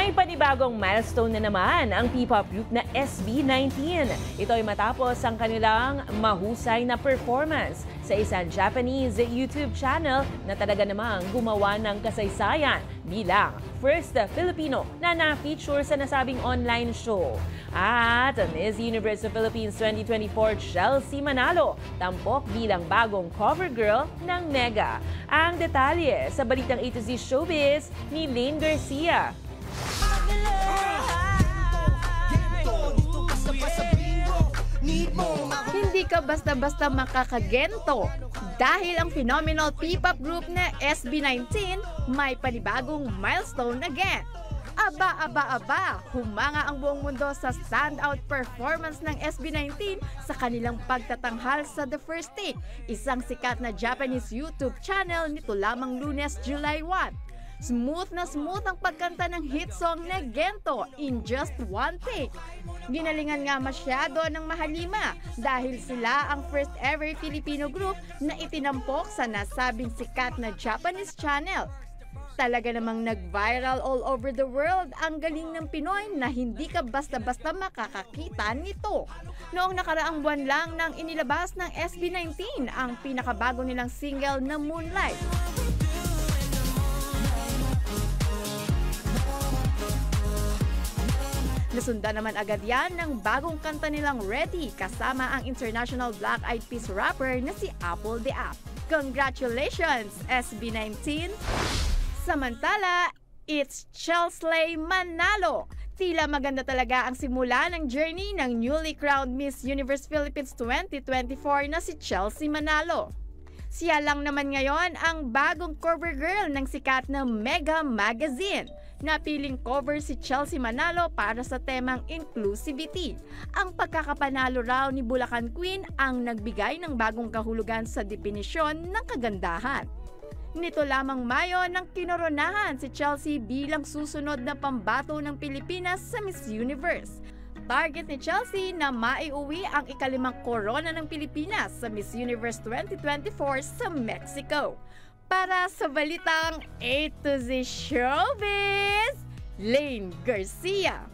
May panibagong milestone na naman ang P-pop group na SB19. Ito ay matapos ang kanilang mahusay na performance sa isang Japanese YouTube channel na talaga namang gumawa ng kasaysayan bilang first Filipino na na-feature sa nasabing online show. At Miss Universe of Philippines 2024 Chelsea Manalo tampok bilang bagong cover girl ng Mega. Ang detalye sa balitang A to Z Showbiz ni Lane Garcia. Hindi ka basta-basta makakagento dahil ang phenomenal P-pop group na SB19 may panibagong milestone again. Aba, humanga ang buong mundo sa standout performance ng SB19 sa kanilang pagtatanghal sa The First Take, isang sikat na Japanese YouTube channel nito lamang Lunes, July 1. Smooth na smooth ang pagkanta ng hit song na Gento in just one take. Ginalingan nga masyado ng Mahalima dahil sila ang first ever Filipino group na itinampok sa nasabing sikat na Japanese channel. Talaga namang nag-viral all over the world ang galing ng Pinoy na hindi ka basta-basta makakakita nito. Noong nakaraang buwan lang nang inilabas ng SB19 ang pinakabago nilang single na Moonlight. Nasundan naman agad yan ng bagong kanta nilang Ready kasama ang international Black Eyed Peas rapper na si Apple the App. Congratulations, SB19! Samantala, it's Chelsea Manalo. Tila maganda talaga ang simula ng journey ng newly crowned Miss Universe Philippines 2024 na si Chelsea Manalo. Siya lang naman ngayon ang bagong cover girl ng sikat na Mega Magazine. Napiling cover si Chelsea Manalo para sa temang inclusivity. Ang pagkakapanalo raw ni Bulacan Queen ang nagbigay ng bagong kahulugan sa definisyon ng kagandahan. Nito lamang Mayo nang kinoronahan si Chelsea bilang susunod na pambato ng Pilipinas sa Miss Universe. Target ni Chelsea na maiuwi ang ikalimang korona ng Pilipinas sa Miss Universe 2024 sa Mexico. Para sa balitang A to Z Showbiz, Lane Garcia.